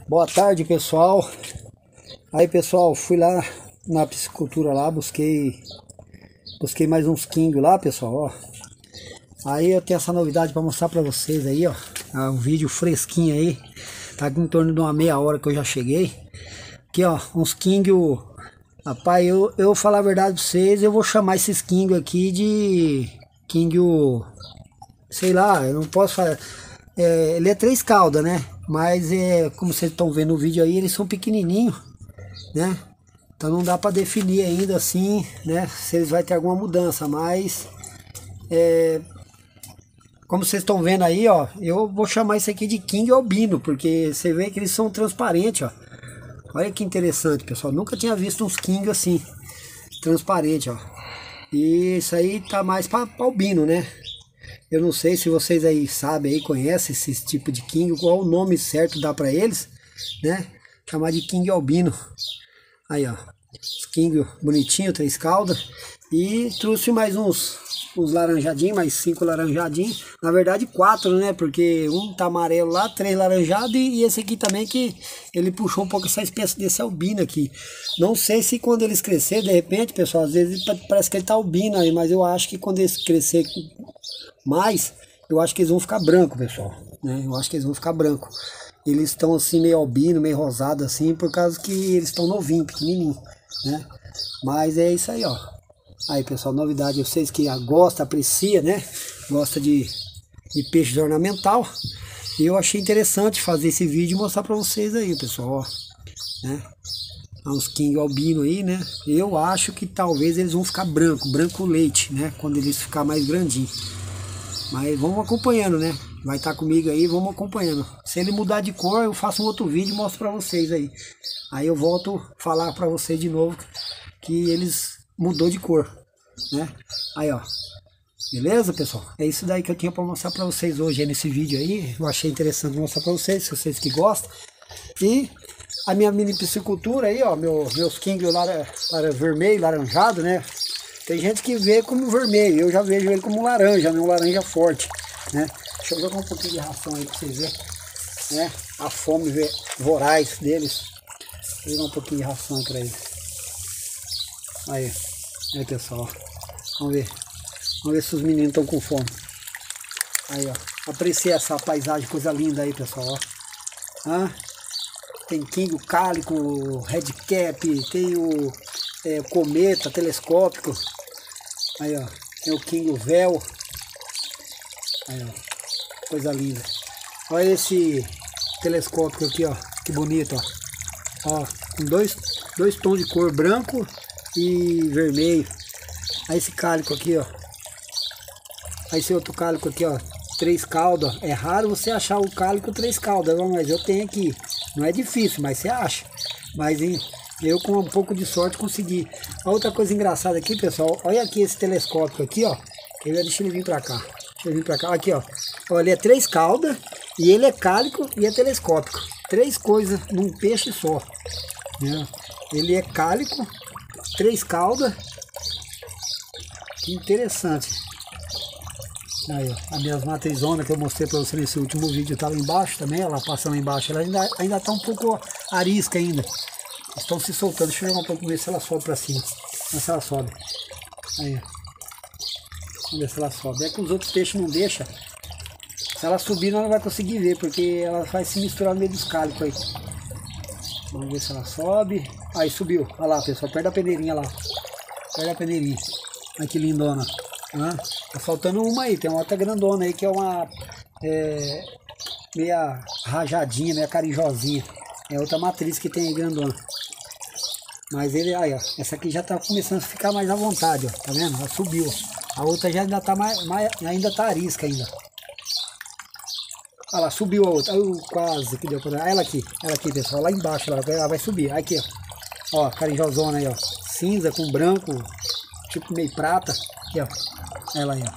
Boa tarde, pessoal. Aí, pessoal, fui lá na piscicultura lá, busquei mais uns king lá, pessoal, ó. Aí eu tenho essa novidade para mostrar para vocês aí, ó. Um vídeo fresquinho aí. Tá em torno de uma meia hora que eu já cheguei. Aqui, ó, uns king. Rapaz, eu vou falar a verdade pra vocês, eu vou chamar esses king aqui de king, sei lá, eu não posso falar. Ele é 3 caudas, né? Mas como vocês estão vendo no vídeo aí, eles são pequenininhos, né? Então não dá para definir ainda assim, né? Se eles vai ter alguma mudança, mas como vocês estão vendo aí, ó, eu vou chamar isso aqui de king albino, porque você vê que eles são transparentes, ó. Olha que interessante, pessoal. Nunca tinha visto uns king assim, transparente, ó. E isso aí tá mais para albino, né? Eu não sei se vocês aí sabem, aí conhecem esse tipo de king, qual o nome certo dá para eles, né? Chamar de king albino. Aí, ó, os king bonitinho, 3 caudas. E trouxe mais uns laranjadinhos, mais 5 laranjadinhos. Na verdade 4, né? Porque um tá amarelo lá, 3 laranjados e esse aqui também que ele puxou um pouco essa espécie desse albino aqui. Não sei se quando eles crescer, de repente, pessoal, às vezes parece que ele tá albino aí, mas eu acho que quando eles crescer mais, eu acho que eles vão ficar branco, pessoal, né? Eu acho que eles vão ficar branco. Eles estão assim meio albino, meio rosado assim, por causa que eles estão novinhos, pequenininho, né? Mas é isso aí, ó. Aí, pessoal, novidade, vocês que gostam, aprecia, né? Gosta de peixe ornamental. E eu achei interessante fazer esse vídeo e mostrar para vocês aí, pessoal, ó, né? Há uns king albino aí, né? Eu acho que talvez eles vão ficar branco leite, né? Quando eles ficar mais grandinhos. Mas vamos acompanhando, né? Vai estar comigo aí, vamos acompanhando. Se ele mudar de cor, eu faço um outro vídeo e mostro pra vocês aí. Aí eu volto a falar pra vocês de novo que eles mudou de cor, né? Aí, ó. Beleza, pessoal? É isso daí que eu tinha pra mostrar pra vocês hoje aí nesse vídeo aí. Eu achei interessante mostrar pra vocês, se vocês que gostam. E a minha mini piscicultura aí, ó. Meus king vermelho, laranjado, né? Tem gente que vê como vermelho, eu já vejo ele como laranja, né? Um laranja forte, né? Deixa eu jogar um pouquinho de ração aí pra vocês verem, né? A fome voraz deles. Vou jogar um pouquinho de ração pra eles. Aí pessoal, vamos ver se os meninos estão com fome. Aí, ó, aprecia essa paisagem, coisa linda aí, pessoal, ó. Tem king, o cálico, o red cap, tem o cometa telescópico. Aí, ó, tem o king, o véu. Aí, ó, coisa linda. Olha esse telescópico aqui, ó, que bonito, ó. Ó, com dois tons de cor, branco e vermelho. Aí esse cálico aqui, ó. Aí esse outro cálico aqui, ó, 3 caudas. É raro você achar o cálico 3 caudas, mas eu tenho aqui. Não é difícil, mas você acha. Mas eu com um pouco de sorte consegui. A outra coisa engraçada aqui, pessoal, olha aqui esse telescópio aqui, ó. Deixa ele vir pra cá. Deixa ele vir pra cá. Aqui, ó. Olha, ele é 3 caudas e ele é cálico e é telescópico. 3 coisas num peixe só, né? Ele é cálico, 3 caudas. Que interessante. Aí, ó, a minha matrizona que eu mostrei para você nesse último vídeo tá lá embaixo também, ela passa lá embaixo, ela ainda tá um pouco arisca ainda. Estão se soltando, deixa eu jogar um pouco, ver se ela sobe para cima. Ver se ela sobe. Aí, ó. Vamos ver se ela sobe. É que os outros peixes não deixam. Se ela subir, ela não vai conseguir ver, porque ela vai se misturar no meio dos cálicos aí. Vamos ver se ela sobe. Aí subiu. Olha lá, pessoal, perto da peneirinha lá. Perto da peneirinha. Olha que lindona. Tá faltando uma aí, tem uma outra grandona aí que é uma meia rajadinha, meia carijosinha. É outra matriz que tem aí grandona. Mas ele, aí, ó, essa aqui já tá começando a ficar mais à vontade, ó, tá vendo? Ela subiu. A outra já ainda tá ainda tá arisca ainda. Olha lá, subiu a outra. Quase que deu pra... Ela aqui, pessoal, lá embaixo, ela vai subir. Aqui, ó. Ó, carijosona aí, ó. Cinza com branco, tipo meio prata. Aqui, ó. Ela aí, ó.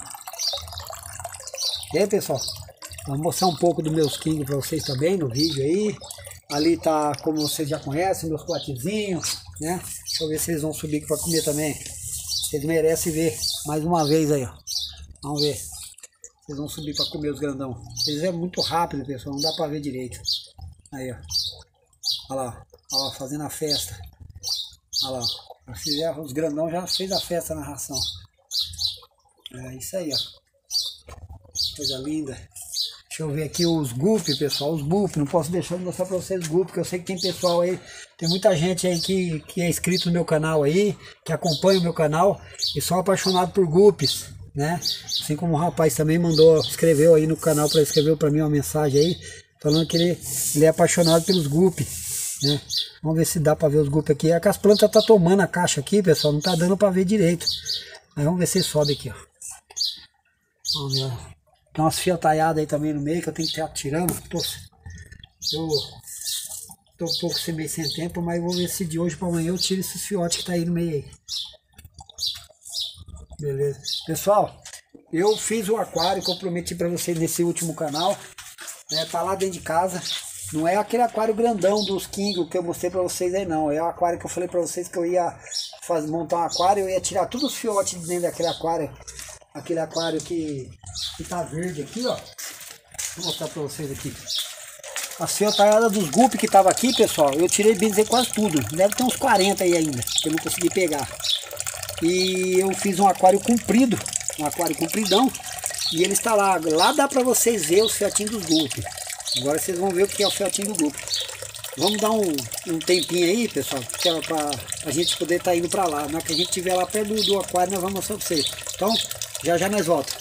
E aí, pessoal, vou mostrar um pouco dos meus king para vocês também no vídeo aí. Ali tá, como vocês já conhecem, meus platezinhos, né? Deixa eu ver se eles vão subir aqui para comer também. Vocês merecem ver mais uma vez aí, ó. Vamos ver. Vocês vão subir para comer os grandão. Eles é muito rápido, pessoal, não dá para ver direito. Aí, ó. Olha lá, ó, fazendo a festa. Olha lá, os grandão já fez a festa na ração. É isso aí, ó. Coisa linda. Deixa eu ver aqui os gup, pessoal, os gup. Não posso deixar de mostrar pra vocês os gup, porque eu sei que tem pessoal aí, tem muita gente aí que é inscrito no meu canal aí, que acompanha o meu canal e são apaixonados por gupes, né? Assim como o rapaz também escreveu aí no canal, escreveu pra mim uma mensagem aí, falando que ele é apaixonado pelos gup, né? Vamos ver se dá pra ver os gup aqui. É que as plantas tá tomando a caixa aqui, pessoal, não tá dando pra ver direito. Mas vamos ver se sobe aqui, ó. Vamos ver, ó. Tem umas fiataiadas aí também no meio que eu tenho que estar tirando. Eu tô um pouco meio sem tempo, mas vou ver se de hoje para amanhã eu tiro esses fiotes que tá aí no meio aí. Beleza. Pessoal, eu fiz o aquário que eu prometi para vocês nesse último canal. Né, tá lá dentro de casa. Não é aquele aquário grandão dos King que eu mostrei para vocês aí não. É o aquário que eu falei para vocês que eu ia montar um aquário. Eu ia tirar todos os fiotes de dentro daquele aquário. Aquele aquário que tá verde aqui, ó. Vou mostrar pra vocês aqui. As fiotaiadas dos gup que tava aqui, pessoal, eu tirei bem dizer quase tudo. Deve ter uns 40 aí ainda, que eu não consegui pegar. E eu fiz um aquário comprido, um aquário compridão. E ele está lá. Lá dá pra vocês ver os fiotinhos dos gup. Agora vocês vão ver o que é o fiotinho do gup. Vamos dar um tempinho aí, pessoal, que é pra a gente poder estar indo pra lá. Na hora que a gente estiver lá perto do aquário, nós vamos mostrar pra vocês. Então, já nós volta.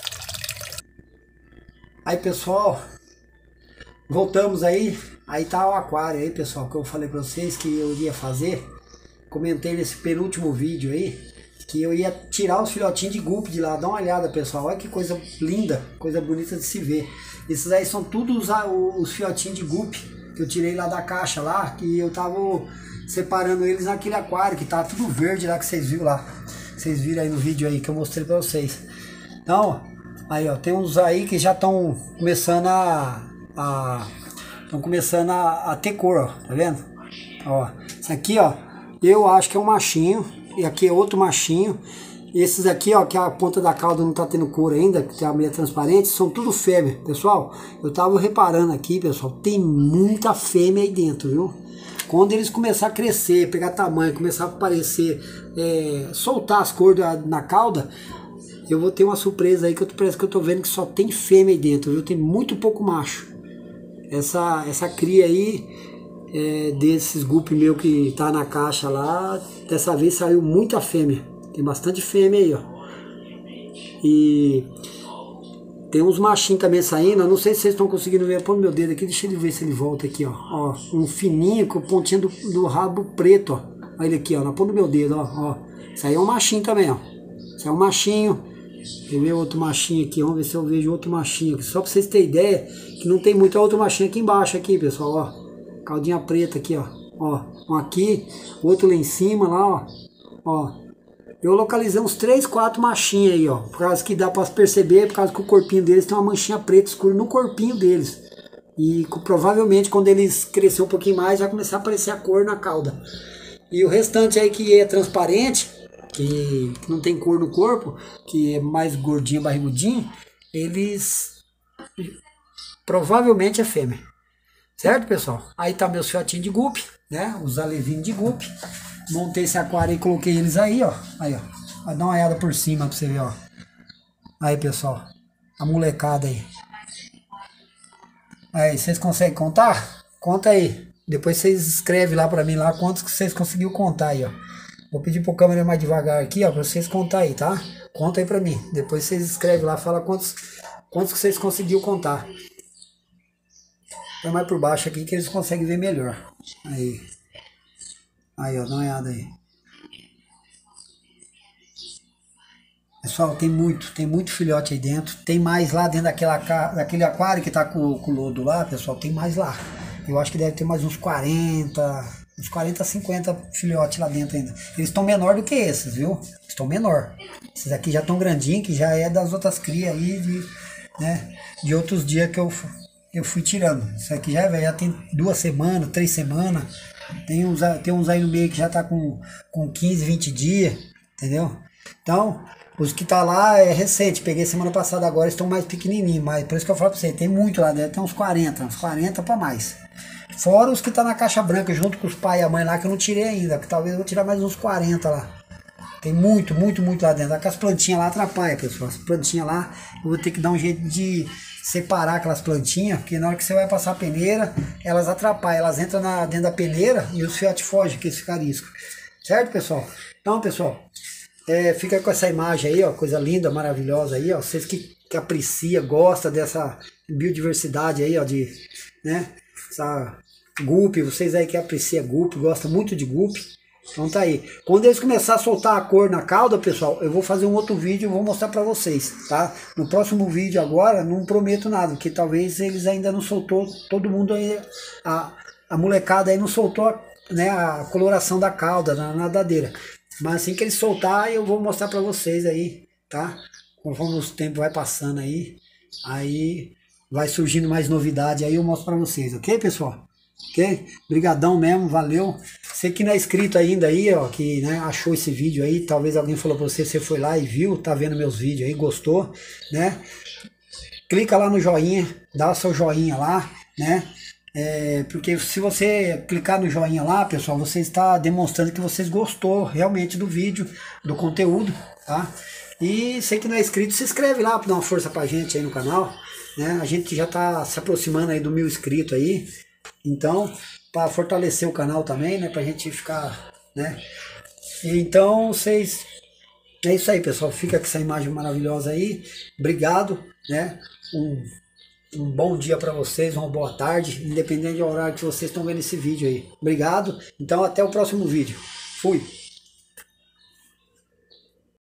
Aí, pessoal, voltamos aí. Aí tá o aquário aí, pessoal, que eu falei pra vocês que eu iria fazer. Comentei nesse penúltimo vídeo aí que eu ia tirar os filhotinhos de gup de lá. Dá uma olhada, pessoal, olha que coisa linda, coisa bonita de se ver. Esses aí são todos os filhotinhos de gup que eu tirei lá da caixa lá, que eu tava separando eles naquele aquário que tá tudo verde lá que vocês viram lá. Vocês viram aí no vídeo aí que eu mostrei pra vocês. Então, aí ó, tem uns aí que já estão começando a ter cor, ó, tá vendo? Ó, esse aqui, ó, eu acho que é um machinho, e aqui é outro machinho. Esses aqui, ó, que a ponta da cauda não tá tendo cor ainda, que tem a meia transparente, são tudo fêmea, pessoal. Eu tava reparando aqui, pessoal, tem muita fêmea aí dentro, viu? Quando eles começarem a crescer, pegar tamanho, começar a aparecer, soltar as cores na cauda, eu vou ter uma surpresa aí que parece que eu tô vendo que só tem fêmea aí dentro, viu? Tem muito pouco macho. Essa cria aí, desses gup meu que tá na caixa lá, dessa vez saiu muita fêmea. Tem bastante fêmea aí, ó. E tem uns machinhos também saindo. Eu não sei se vocês estão conseguindo ver. Põe meu dedo aqui, deixa ele ver se ele volta aqui, ó. Ó, um fininho com pontinha do rabo preto, ó. Olha ele aqui, ó, na ponta do meu dedo, ó. Isso aí é um machinho também, ó. Isso é um machinho. Quer ver outro machinho aqui? Vamos ver se eu vejo outro machinho aqui. Só pra vocês terem ideia que não tem muito outro machinho aqui embaixo, aqui, pessoal, ó. Caldinha preta aqui, ó. Ó, um aqui, outro lá em cima, lá, ó. Ó. Eu localizei uns 3, 4 machinhos aí, ó. Por causa que dá pra perceber, por causa que o corpinho deles tem uma manchinha preta escura no corpinho deles. E provavelmente quando eles crescer um pouquinho mais, vai começar a aparecer a cor na cauda. E o restante aí que é transparente, que não tem cor no corpo, que é mais gordinho, barrigudinho, eles provavelmente é fêmea. Certo, pessoal? Aí tá meus fiotinhos de gup, né? Os alevinhos de gup. Montei esse aquário e coloquei eles aí, ó. Aí, ó. Vai dar uma olhada por cima pra você ver, ó. Aí, pessoal. A molecada aí. Aí, vocês conseguem contar? Conta aí. Depois vocês escrevem lá pra mim lá quantos que vocês conseguiram contar aí, ó. Vou pedir pro câmera mais devagar aqui, ó, pra vocês contar aí, tá? Conta aí pra mim. Depois vocês escrevem lá, fala quantos que vocês conseguiram contar. Põe mais por baixo aqui que eles conseguem ver melhor. Aí. Aí, ó, dá uma olhada aí. Pessoal, tem muito filhote aí dentro. Tem mais lá dentro daquele aquário que tá com o lodo lá, pessoal, tem mais lá. Eu acho que deve ter mais uns 40, 50 filhotes lá dentro ainda. Eles estão menor do que esses, viu? Estão menor. Esses aqui já estão grandinhos, que já é das outras crias aí, de outros dias que eu fui tirando. Isso aqui já tem 2 semanas, 3 semanas. Tem uns aí no meio que já tá com 15, 20 dias, entendeu? Então, Os que tá lá é recente, peguei semana passada, agora estão mais pequenininhos, mas por isso que eu falo pra você, tem muito lá dentro, tem uns 40 para mais. Fora os que tá na caixa branca, junto com os pai e a mãe lá, que eu não tirei ainda, que talvez eu vou tirar mais uns 40 lá. Tem muito, muito, muito lá dentro. Aquelas plantinhas lá atrapalham, pessoal. As plantinhas lá, eu vou ter que dar um jeito de separar aquelas plantinhas, porque na hora que você vai passar a peneira, elas atrapalham, elas entram dentro da peneira e os fiotes fogem, que esse carisco. Certo, pessoal? Então, pessoal, fica com essa imagem aí, ó, coisa linda, maravilhosa aí, ó. Vocês que apreciam, gostam dessa biodiversidade aí, ó, né, essa gupe, vocês aí que apreciam gupe, gostam muito de gupe. Então tá aí. Quando eles começarem a soltar a cor na cauda, pessoal, eu vou fazer um outro vídeo e vou mostrar pra vocês, tá? No próximo vídeo agora, não prometo nada, porque talvez eles ainda não soltou, todo mundo aí, a molecada aí não soltou, né, a coloração da cauda na nadadeira. Mas assim que eles soltar, eu vou mostrar pra vocês aí, tá? Conforme o tempo vai passando aí vai surgindo mais novidade aí, eu mostro pra vocês, ok, pessoal? Ok? Brigadão mesmo, valeu. Você que não é inscrito ainda aí, ó, que, né, achou esse vídeo aí, talvez alguém falou pra você, você foi lá e viu, tá vendo meus vídeos aí, gostou, né? Clica lá no joinha, dá o seu joinha lá, né? Porque se você clicar no joinha lá, pessoal, você está demonstrando que vocês gostou realmente do vídeo, do conteúdo, tá? E você que não é inscrito, se inscreve lá para dar uma força pra gente aí no canal, né? A gente já tá se aproximando aí do 1000 inscritos aí. Então, para fortalecer o canal também, né, pra gente ficar, né? Então, vocês, é isso aí, pessoal, fica com essa imagem maravilhosa aí. Obrigado, né? Um bom dia para vocês, uma boa tarde, independente do horário que vocês estão vendo esse vídeo aí. Obrigado. Então, até o próximo vídeo. Fui.